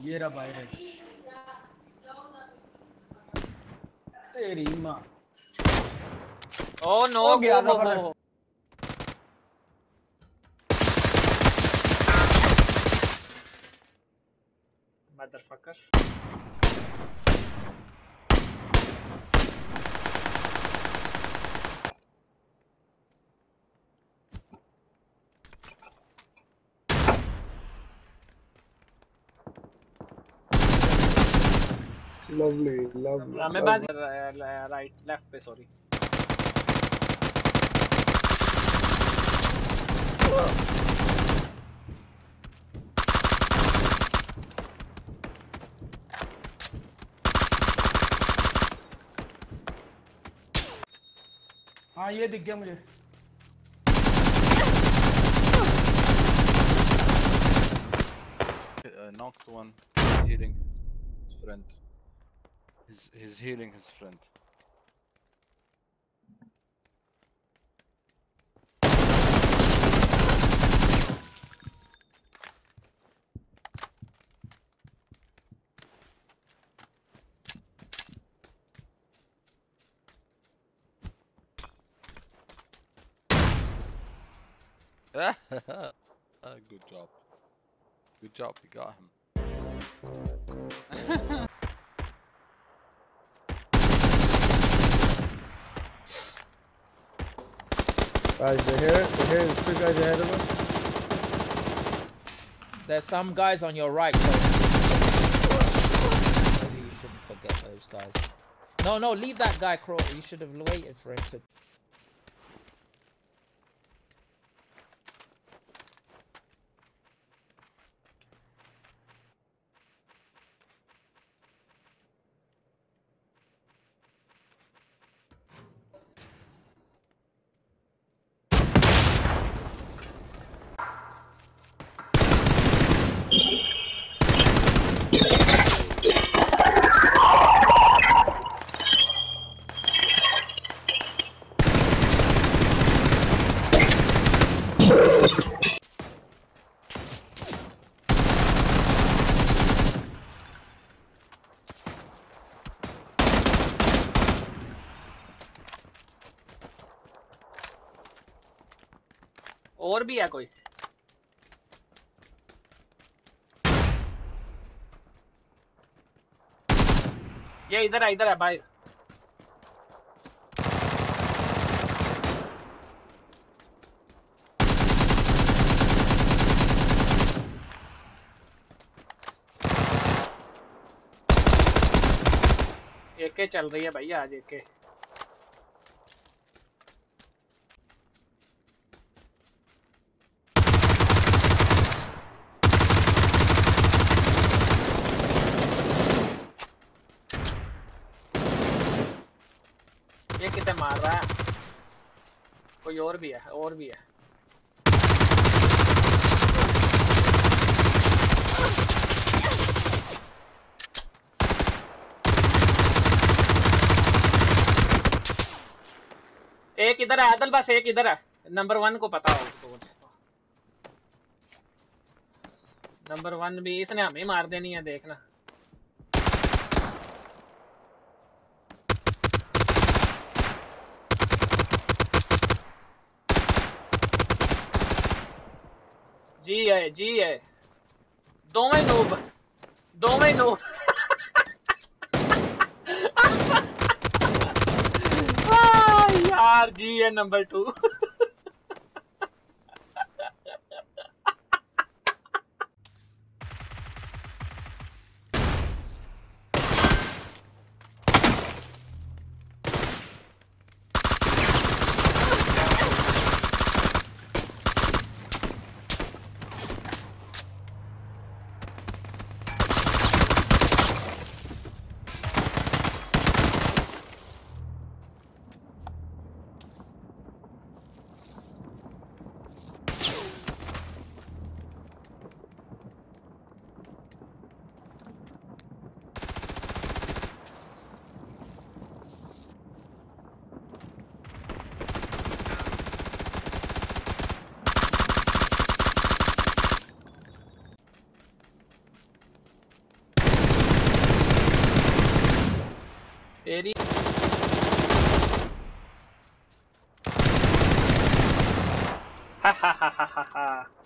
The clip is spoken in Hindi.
ये रहा बाहर है। तेरी माँ। ओ नो हो गया था वो मदरफकर। lovely हमें बाद राइट लेफ्ट पे सॉरी। हाँ ये दिख गया मुझे। Knocked one. Healing his friend. He's healing his friend. Good job. Good job, you got him. Guys, they're here. There's 2 guys ahead of us. There's some guys on your right, so maybe you shouldn't forget those guys. No, leave that guy, Crow. You should have waited for him to. और भी है कोई? ये इधर है भाई। एके चल रही है भैया आज एके। ये कितने मार रहा है? कोई और भी है एक इधर है आदल, बस एक इधर है। नंबर 1 को पता हो उसको। नंबर 1 भी इसने हमें मार देनी है, देखना। जी है दोवें नूब यार जी है नंबर 2। तेरी हा हा हा हा हा